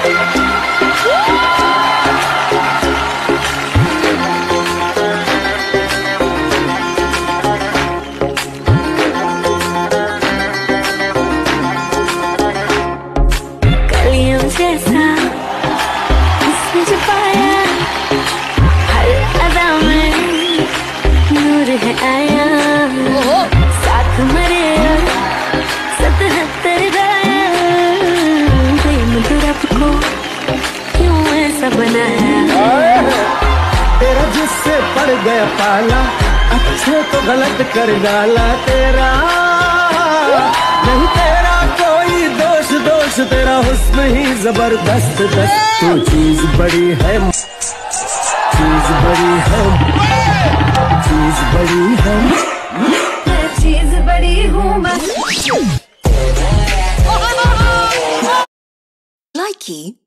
जैसा उसने जो पाया, हर अदा में नूर है आया। साथ मरे 77 गाया, प्रेम तो रब को क्यों ऐसा बनाया। तेरा जिससे पड़ गया पाला, अच्छे तो गलत कर डाला तेरा। नहीं तेरा कोई दोष, दोष तेरा हुस्न ही जबरदस्त। तू चीज बड़ी है, चीज बड़ी है, चीज बड़ी है, मैं चीज बड़ी हूँ बस। Likey